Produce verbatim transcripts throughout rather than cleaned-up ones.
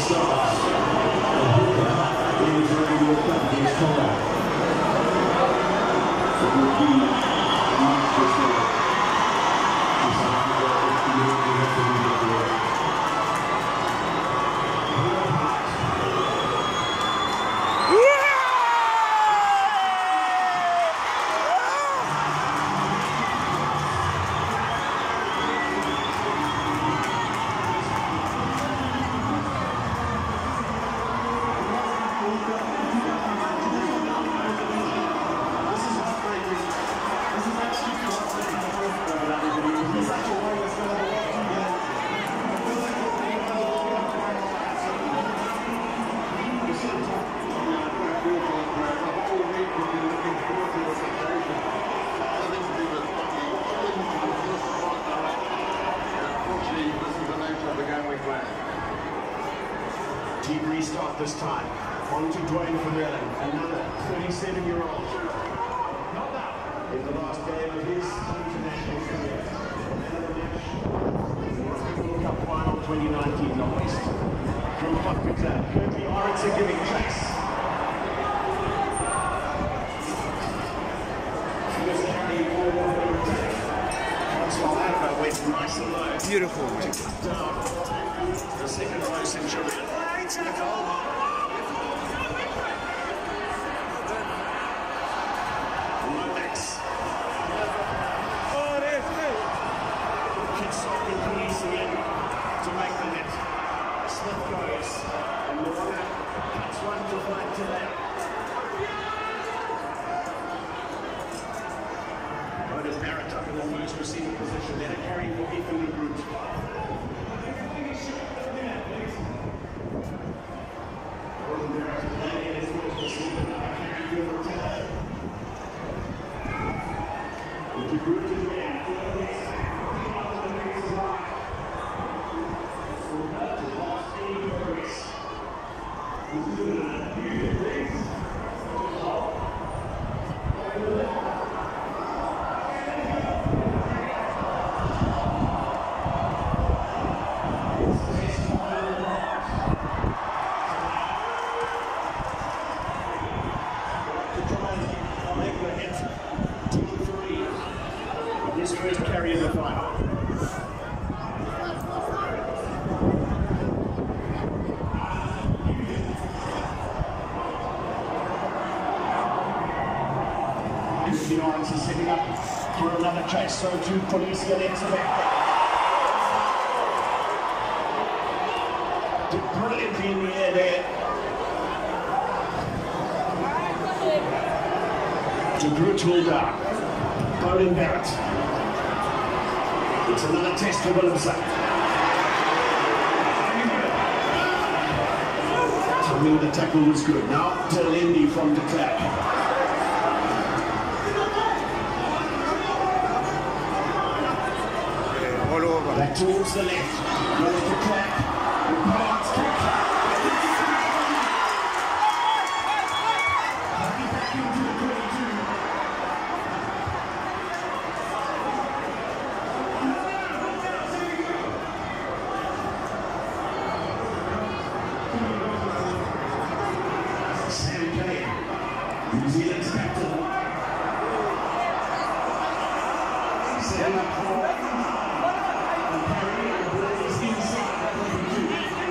Team restart this time. On to Town Fri, another thirty-seven-year-old. In the last game of his international career. World Cup final twenty nineteen Northeast. From Buckington, Curtly Orange giving chase. First carry forward for attack. Transfer Alpha went nice and low. Beautiful. Down. The second row Centurion. Tackle. Lomax. Oh, there's it. Kicks off the police again to make the net. Smith goes. And Lorna cuts one to flank to that. Otis Barrett up in the first receiving position. Then a carry for Ethan Groot. His first carry in the final. The Orange is setting up for another chase, so too Police get into that. Did brilliantly in the air there. To Groot Hulda. Bowden Barrett. It's another test for Willemse. To me, the tackle was good. Now, Lindy from the track. All over. Back towards the left. Goes to track. Parts kick. Back into the twenty-two. New Zealand's captain. Setting up for a carry and Blaze inside that twenty-two.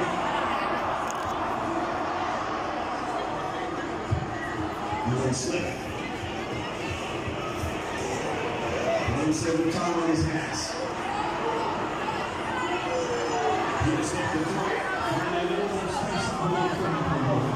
Then Smith. One seven time on his hands. Here's Smith the three. And a little space up on the